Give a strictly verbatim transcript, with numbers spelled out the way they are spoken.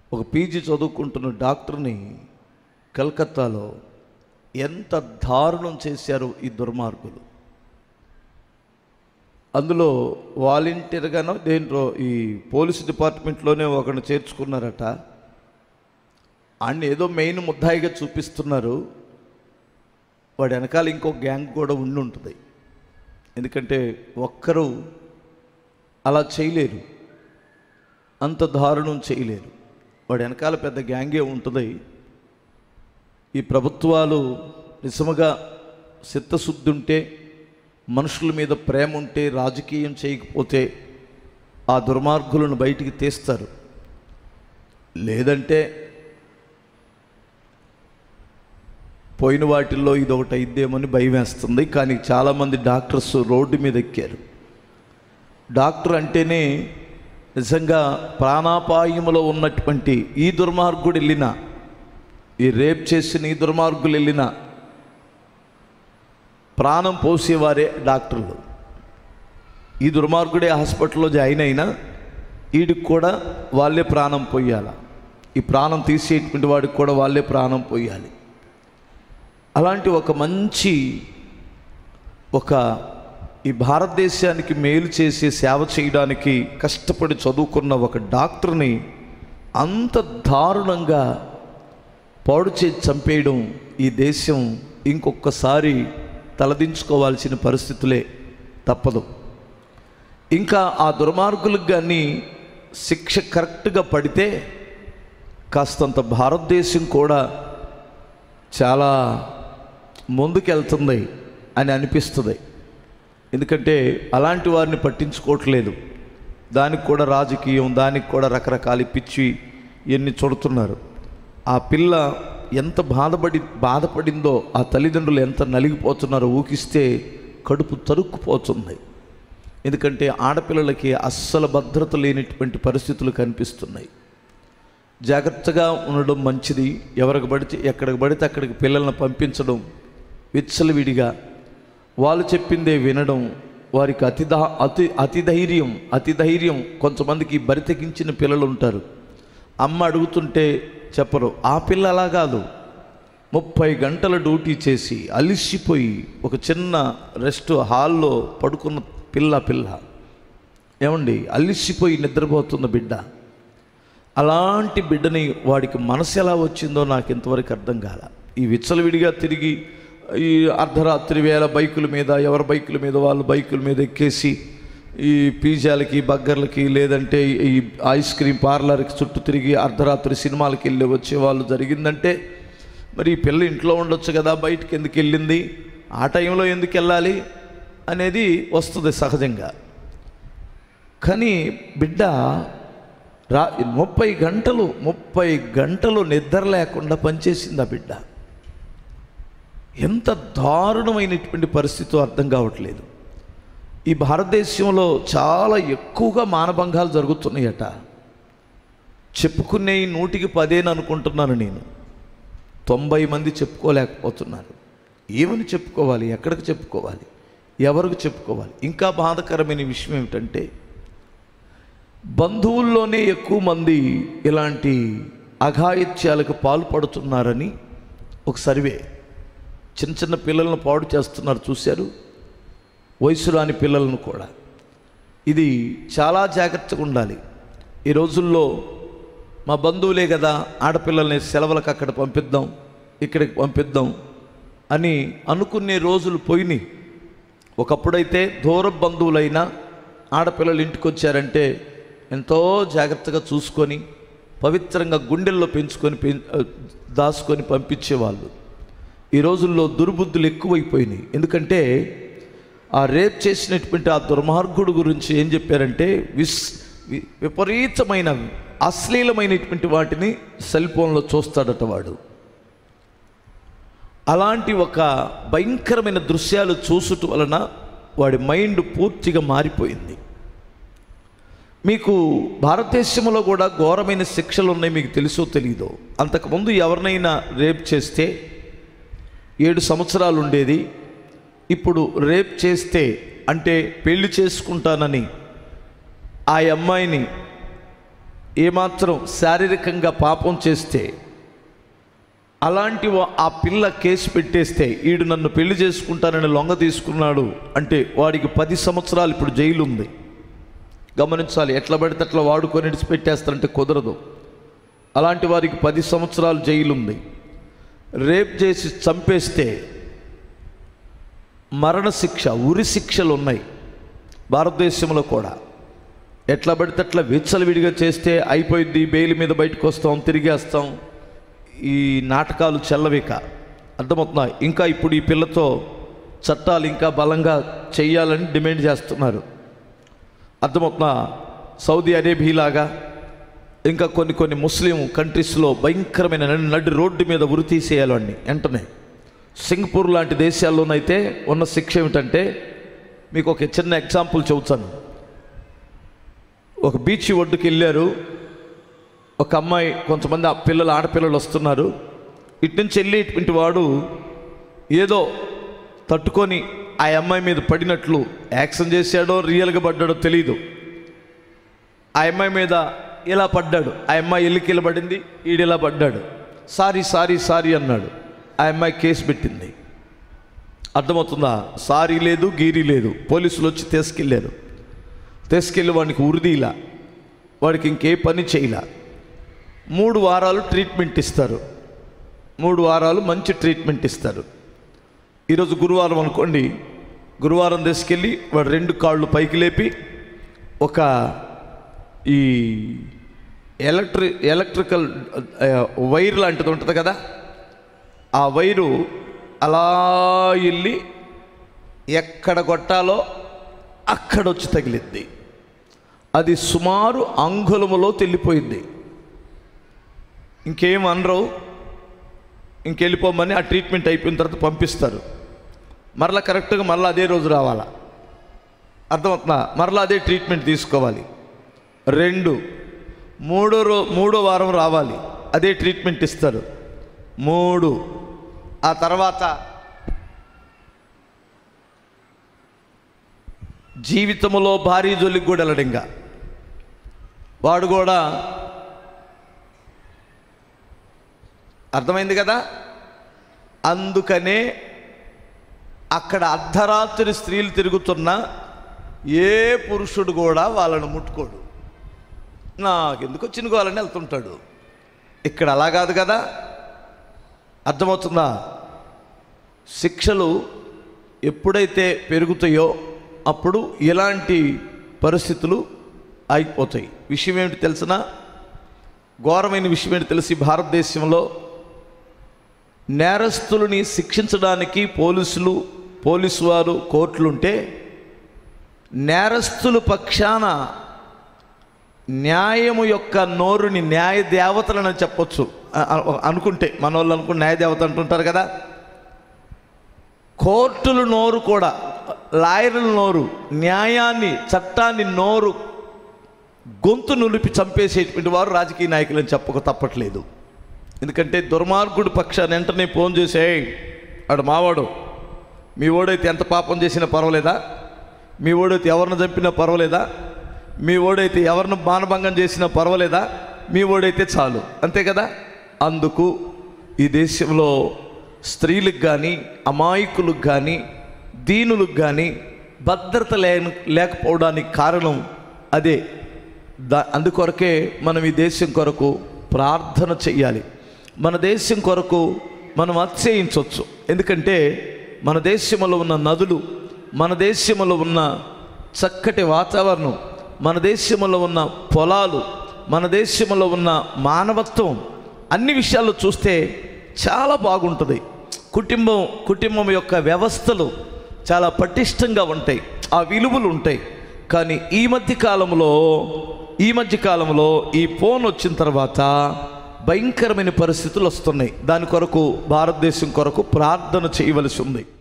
ఒక పీజీ చదువుకుంటున్న డాక్టర్ని కలకత్తాలో ఎంత దారుణం చేశారు ఈ దుర్మార్గులు. అందులో వాలంటీర్గానో దేంట్లో ఈ పోలీస్ డిపార్ట్మెంట్లోనే ఒకరిని చేర్చుకున్నారట. ఆయన ఏదో మెయిన్ ముద్దాయిగా చూపిస్తున్నారు. వాడి వెనకాల ఇంకో గ్యాంగ్ కూడా ఉండి ఉంటుంది. ఎందుకంటే ఒక్కరు అలా చేయలేరు, అంత దారుణం చేయలేరు. వాడి వెనకాల పెద్ద గ్యాంగే ఉంటుంది. ఈ ప్రభుత్వాలు నిజముగా చిత్తశుద్ధి ఉంటే, మనుషుల మీద ప్రేమ ఉంటే, రాజకీయం చేయకపోతే ఆ దుర్మార్గులను బయటికి తీస్తారు. లేదంటే పోయిన వాటిల్లో ఇది ఒకటి అయిద్దేమని భయం వేస్తుంది. కానీ చాలామంది డాక్టర్స్ రోడ్డు మీద ఎక్కారు. డాక్టర్ అంటేనే నిజంగా ప్రాణాపాయములో ఉన్నటువంటి ఈ దుర్మార్గుడు వెళ్ళిన, ఈ రేప్ చేసిన ఈ దుర్మార్గులు వెళ్ళిన ప్రాణం పోసేవారే డాక్టర్లు. ఈ దుర్మార్గుడే హాస్పిటల్లో జాయిన్ అయినా వీడికి కూడా వాళ్ళే ప్రాణం పోయాలి. ఈ ప్రాణం తీసేటువంటి వాడికి కూడా వాళ్ళే ప్రాణం పోయాలి. అలాంటి ఒక మంచి ఒక ఈ భారతదేశానికి మేలు చేసే సేవ చేయడానికి కష్టపడి చదువుకున్న ఒక డాక్టర్ని అంత దారుణంగా పాడు చేసి చంపేయడం ఈ దేశం ఇంకొకసారి తలదించుకోవాల్సిన పరిస్థితులే, తప్పదు. ఇంకా ఆ దుర్మార్గులకు కానీ శిక్ష కరెక్ట్గా పడితే కాస్తంత భారతదేశం కూడా చాలా ముందుకెళ్తుంది అని అనిపిస్తుంది. ఎందుకంటే అలాంటి వారిని పట్టించుకోవట్లేదు. దానికి కూడా రాజకీయం, దానికి కూడా రకరకాల పిచ్చి ఎన్ని చూడుతున్నారు. ఆ పిల్ల ఎంత బాధపడి బాధపడిందో, ఆ తల్లిదండ్రులు ఎంత నలిగిపోతున్నారో ఊహిస్తే కడుపు తరుక్కుపోతుంది. ఎందుకంటే ఆడపిల్లలకి అస్సలు భద్రత లేనటువంటి పరిస్థితులు కనిపిస్తున్నాయి. జాగ్రత్తగా ఉండడం మంచిది. ఎవరికి పడితే ఎక్కడికి పడితే అక్కడికి పిల్లల్ని పంపించడం విచ్చలవిడిగా, వాళ్ళు చెప్పిందే వినడం, వారికి అతి దా అతి అతి ధైర్యం అతి ధైర్యం కొంతమందికి బరితెగించిన పిల్లలు ఉంటారు. అమ్మ అడుగుతుంటే చెప్పరు. ఆ పిల్ల అలా కాదు. ముప్పై గంటల డ్యూటీ చేసి అలిసిపోయి ఒక చిన్న రెస్ట్ హాల్లో పడుకున్న పిల్ల పిల్ల ఏమండి అలిసిపోయి నిద్రపోతున్న బిడ్డ. అలాంటి బిడ్డని వాడికి మనసు ఎలా వచ్చిందో నాకు ఇంతవరకు అర్థం కాల. ఈ విచ్చలవిడిగా తిరిగి ఈ అర్ధరాత్రి వేళ బైకుల మీద, ఎవరి బైకుల మీద వాళ్ళ బైకుల మీద ఎక్కేసి ఈ పిజ్జాలకి, బర్గర్లకి, లేదంటే ఈ ఐస్ క్రీమ్ పార్లర్కి చుట్టూ తిరిగి అర్ధరాత్రి సినిమాలకి వెళ్ళి వచ్చే వాళ్ళు జరిగిందంటే, మరి ఈ పిల్ల ఇంట్లో ఉండొచ్చు కదా, బయటికి ఎందుకు వెళ్ళింది, ఆ టైంలో ఎందుకు వెళ్ళాలి అనేది వస్తుంది సహజంగా. కానీ బిడ్డ రా ముప్పై గంటలు ముప్పై గంటలు నిద్ర లేకుండా పనిచేసింది ఆ బిడ్డ. ఎంత దారుణమైనటువంటి పరిస్థితి అర్థం కావట్లేదు. ఈ భారతదేశంలో చాలా ఎక్కువగా మానభంగాలు జరుగుతున్నాయట. చెప్పుకునే నూటికి పదేని అనుకుంటున్నాను నేను. తొంభై మంది చెప్పుకోలేకపోతున్నారు. ఏమని చెప్పుకోవాలి, ఎక్కడికి చెప్పుకోవాలి, ఎవరికి చెప్పుకోవాలి? ఇంకా బాధాకరమైన విషయం ఏమిటంటే, బంధువుల్లోనే ఎక్కువ మంది ఇలాంటి అఘాయిత్యాలకు పాల్పడుతున్నారని ఒక సర్వే. చిన్న చిన్న పిల్లలను పాడు చేస్తున్నారు, చూశారు, వయసు రాని పిల్లలను కూడా. ఇది చాలా జాగ్రత్తగా ఉండాలి. ఈ రోజుల్లో మా బంధువులే కదా, ఆడపిల్లల్ని సెలవులకు అక్కడ పంపిద్దాం, ఇక్కడికి పంపిద్దాం అని అనుకునే రోజులు పోయినాయి. ఒకప్పుడైతే దూర బంధువులైనా ఆడపిల్లలు ఇంటికి వచ్చారంటే ఎంతో జాగ్రత్తగా చూసుకొని పవిత్రంగా గుండెల్లో పెంచుకొని దాచుకొని పంపించేవాళ్ళు. ఈ రోజుల్లో దుర్బుద్ధులు ఎక్కువైపోయినాయి. ఎందుకంటే ఆ రేప్ చేసినటువంటి ఆ దుర్మార్గుడు గురించి ఏం చెప్పారంటే, విస్ విపరీతమైన అశ్లీలమైనటువంటి వాటిని సెల్ ఫోన్లో చూస్తాడట వాడు. అలాంటి ఒక భయంకరమైన దృశ్యాలు చూసుట వలన వాడి మైండ్ పూర్తిగా మారిపోయింది. మీకు భారతదేశంలో కూడా ఘోరమైన శిక్షలు ఉన్నాయి, మీకు తెలుసో తెలీదో. అంతకుముందు ఎవరినైనా రేప్ చేస్తే ఏడు సంవత్సరాలు ఉండేది. ఇప్పుడు రేప్ చేస్తే అంటే పెళ్లి చేసుకుంటానని ఆ అమ్మాయిని ఏమాత్రం శారీరకంగా పాపం చేస్తే, అలాంటి ఆ పిల్ల కేసు పెట్టేస్తే, ఈడు నన్ను పెళ్లి చేసుకుంటానని లొంగ తీసుకున్నాడు అంటే వాడికి పది సంవత్సరాలు ఇప్పుడు జైలు ఉంది. గమనించాలి, ఎట్లా పడితే అట్లా వాడుకొని విడిచిపెట్టేస్తారంటే కుదరదు. అలాంటి వారికి పది సంవత్సరాలు జైలు ఉంది. రేప్ చేసి చంపేస్తే మరణశిక్ష, ఉరి శిక్షలు ఉన్నాయి భారతదేశంలో కూడా. ఎట్లా పడితే అట్లా విచ్చలవిడిగా చేస్తే అయిపోయింది, బెయిల్ మీద బయటకు వస్తాం, తిరిగేస్తాం. ఈ నాటకాలు చెల్లవిక. అర్థమవుతుందా? ఇంకా ఇప్పుడు ఈ పిల్లతో చట్టాలు ఇంకా బలంగా చెయ్యాలని డిమాండ్ చేస్తున్నారు. అర్థమవుతుందా? సౌదీ అరేబియాలాగా ఇంకా కొన్ని కొన్ని ముస్లిం కంట్రీస్లో భయంకరమైన నడి రోడ్డు మీద ఉరి తీసేయాలని వెంటనే. సింగపూర్ లాంటి దేశాల్లోనైతే ఉన్న శిక్ష ఏమిటంటే, మీకు ఒక చిన్న ఎగ్జాంపుల్ చెబుతాను. ఒక బీచ్ ఒడ్డుకి వెళ్ళారు ఒక అమ్మాయి, కొంతమంది ఆ పిల్లలు ఆడపిల్లలు వస్తున్నారు. ఇటు నుంచి వెళ్ళి ఇటువంటి వాడు ఏదో తట్టుకొని ఆ అమ్మాయి మీద పడినట్లు యాక్షన్ చేశాడో రియల్గా పడ్డాడో తెలీదు. ఆ అమ్మాయి మీద ఇలా పడ్డాడు. ఆ అమ్మాయి ఎల్లికిల పడింది, ఈడిలా పడ్డాడు. సారీ సారీ సారీ అన్నాడు. ఆ అమ్మాయి కేసు పెట్టింది. అర్థమవుతుందా? సారీ లేదు, గీరీ లేదు. పోలీసులు వచ్చి తీసుకెళ్ళారు. తీసుకెళ్ళి వాడికి ఉరిదీలా, వాడికి ఇంకే పని చేయలా. మూడు వారాలు ట్రీట్మెంట్ ఇస్తారు. మూడు వారాలు మంచి ట్రీట్మెంట్ ఇస్తారు. ఈరోజు గురువారం అనుకోండి, గురువారం తీసుకెళ్ళి వాడు రెండు కాళ్ళు పైకి లేపి ఒక ఈ ఎలక్ట్రి ఎలక్ట్రికల్ వైర్ లాంటిది ఉంటుంది కదా, ఆ వైరు అలా వెళ్ళి ఎక్కడ కొట్టాలో అక్కడ వచ్చి తగిలిద్ది. అది సుమారు అంగుళములో తెల్లిపోయింది. ఇంకేం అనరు, ఇంకెళ్ళిపోమని ఆ ట్రీట్మెంట్ అయిపోయిన తర్వాత పంపిస్తారు. మరలా కరెక్ట్గా మరలా అదే రోజు రావాలా. అర్థమవుతుందా? మరలా అదే ట్రీట్మెంట్ తీసుకోవాలి. రెండు మూడో రో మూడో వారం రావాలి, అదే ట్రీట్మెంట్ ఇస్తారు. మూడు ఆ తర్వాత జీవితంలో భారీ జోలికి కూడా వెళ్ళడు. ఇంకా వాడు కూడా, అర్థమైంది కదా? అందుకనే అక్కడ అర్ధరాత్రి స్త్రీలు తిరుగుతున్నా ఏ పురుషుడు కూడా వాళ్ళను ముట్టుకోడు. నాకెందుకు చినుకోవాలని వెళ్తుంటాడు. ఇక్కడ అలా కాదు కదా. అర్థమవుతుందా? శిక్షలు ఎప్పుడైతే పెరుగుతాయో అప్పుడు ఇలాంటి పరిస్థితులు ఆగిపోతాయి. విషయం ఏమిటి తెలిసినా, ఘోరమైన విషయం ఏంటి తెలిసి, భారతదేశంలో నేరస్తులని శిక్షించడానికి పోలీసులు పోలీసు వారు కోర్టులుంటే, నేరస్తుల పక్షాన న్యాయము యొక్క నోరుని న్యాయ దేవతలని చెప్పొచ్చు అనుకుంటే, మన వాళ్ళు అనుకుంటే న్యాయ దేవత అంటుంటారు కదా. కోర్టుల నోరు కూడా, లాయర్ల నోరు, న్యాయాన్ని చట్టాన్ని నోరు గొంతు నులిపి చంపేసేటువంటి వారు రాజకీయ నాయకులని చెప్పక తప్పట్లేదు. ఎందుకంటే దుర్మార్గుడు పక్షాన్ని వెంటనే ఫోన్ చేసే, వాడు మావాడు, మీ ఓడైతే ఎంత పాపం చేసినా పర్వాలేదా, మీ ఓడైతే ఎవరిని చంపినా పర్వాలేదా, మీ ఓడైతే ఎవరిని మానభంగం చేసినా పర్వాలేదా, మీ ఓడైతే చాలు, అంతే కదా. అందుకు ఈ దేశంలో స్త్రీలకు కానీ అమాయకులకు కానీ దీనులకు కానీ భద్రత లే లేకపోవడానికి కారణం అదే. దా అందుకొరకే మనం ఈ దేశం కొరకు ప్రార్థన చెయ్యాలి. మన దేశం కొరకు మనం అతిశయించవచ్చు. ఎందుకంటే మన దేశంలో ఉన్న నదులు, మన దేశంలో ఉన్న చక్కటి వాతావరణం, మన దేశంలో ఉన్న పొలాలు, మన దేశంలో ఉన్న మానవత్వం, అన్ని విషయాల్లో చూస్తే చాలా బాగుంటుంది. కుటుంబం కుటుంబం యొక్క వ్యవస్థలు చాలా పటిష్టంగా ఉంటాయి, ఆ విలువలు ఉంటాయి. కానీ ఈ మధ్య కాలంలో ఈ మధ్య కాలంలో ఈ ఫోన్ వచ్చిన తర్వాత భయంకరమైన పరిస్థితులు వస్తున్నాయి. దాని కొరకు భారతదేశం కొరకు ప్రార్థన చేయవలసి ఉంది.